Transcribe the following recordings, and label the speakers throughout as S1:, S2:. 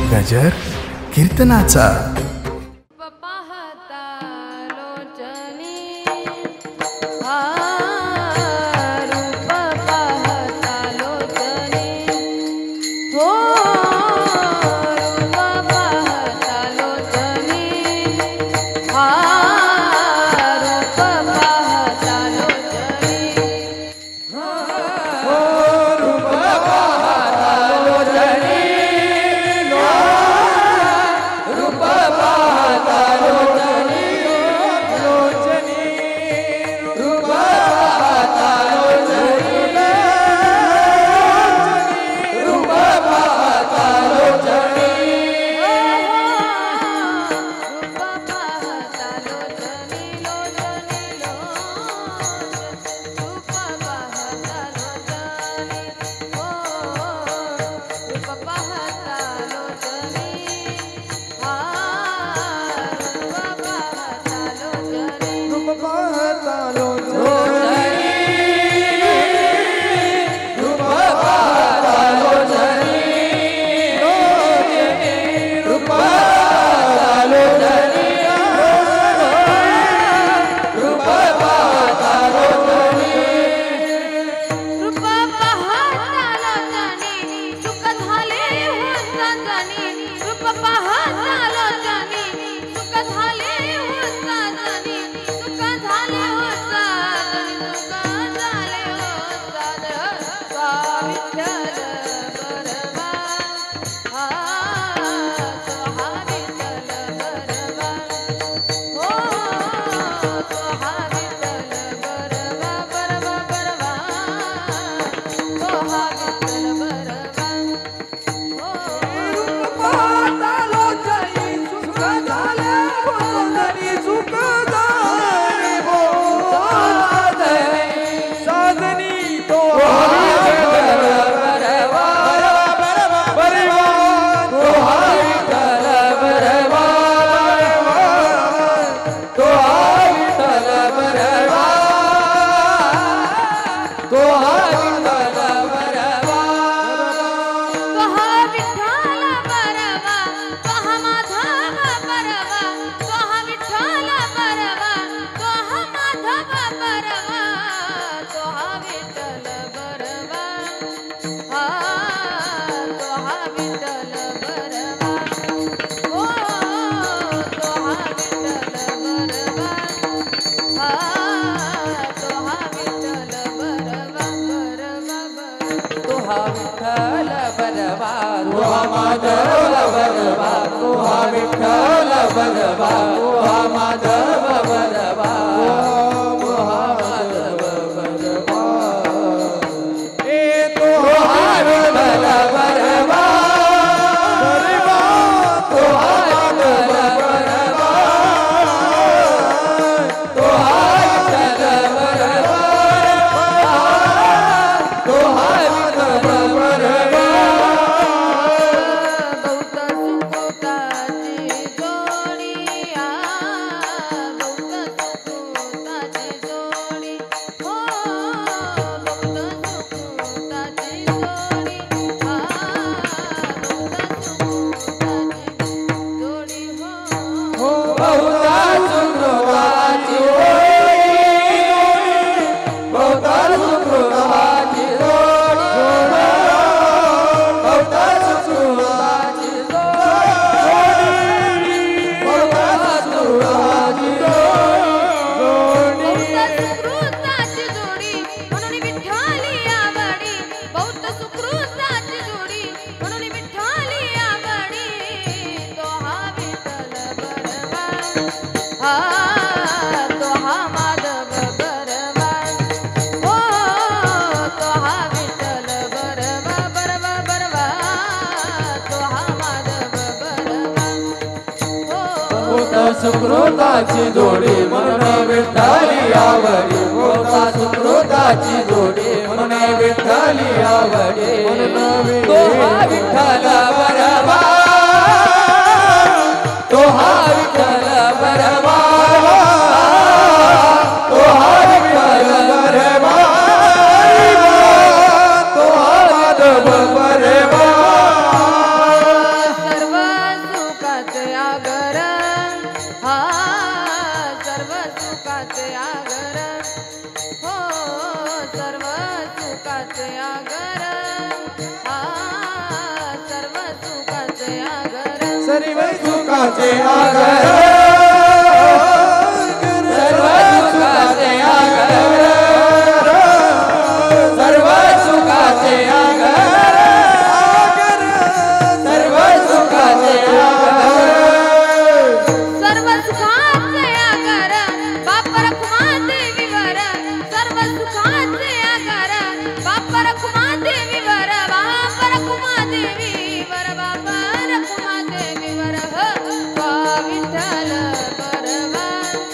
S1: गजर कीर्तनाचा।
S2: सुकृताची जोडी म्हणून विठ्ठली आवडी, होता सुकृताची जोडी म्हणून विठ्ठली आवडी, तो हा विठ्ठल बरवा, तो हा विठ्ठल बरवा, तो हा विठ्ठल बरवा, तो हा माधव बरवा,
S3: सर्व
S2: सुखाचे आगर सर्व सुखाचे आगर सर्व सुखाचे आगर सर्व सुखाचे आगर
S3: सर्व सुखाचे आगर बाप रखुमा देवीवर सर्व सुखाचे आगर बाप रखुमा देवीवर बाप रखुमा देवीवर बाप रखुमा देवीवर तो विठ्ठल बरवा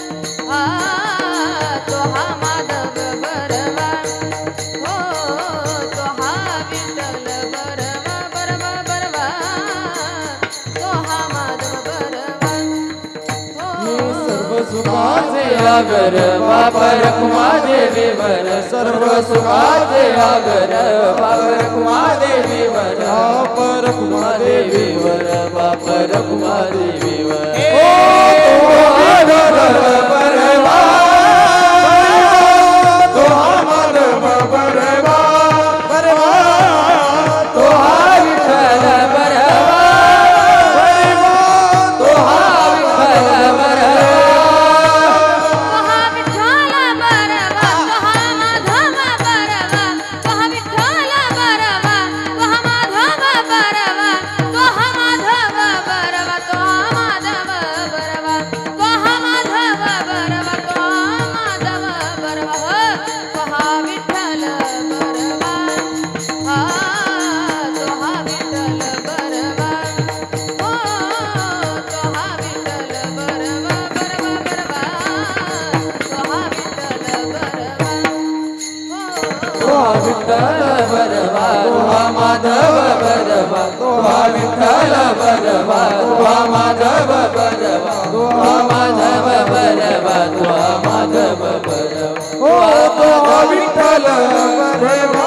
S3: तो हा माधव बरवा हो तो हा विठ्ठल बरवा बरवा बरवा तो हा माधव बरवा
S2: सर्व सुखाचे आगर बाप रखुमा देवीवर सर्व सुखाचे आगर बाप रखुमा देवीवर बाप रखुमा देवीवर बाप रखुमा देवीवर बरवा तो माधव बरवा बरवा तो हा विठ्ठल बरवा तो हा विठ्ठल बरवा
S3: तो हा विठ्ठल बरवा तो हा माधव बरवा तो हा विठ्ठल बरवा तो हा माधव बरवा तो हा माधव बरवा तो हा माधव बरवा तो हा माधव बरवा तो हा माधव बरवा तो हा विठ्ठल बरवा हा तो हा विठ्ठल बरवा हो तो हा विठ्ठल बरवा बरवा बरवा तो हा विठ्ठल बरवा
S2: तो हा विठ्ठल बरवा तो हा माधव बरवा तो हा विठ्ठल बरवा तो हा माधव बरवा तो हा माधव बरवा तो हा माधव बरवा तो हा विठ्ठल बरवा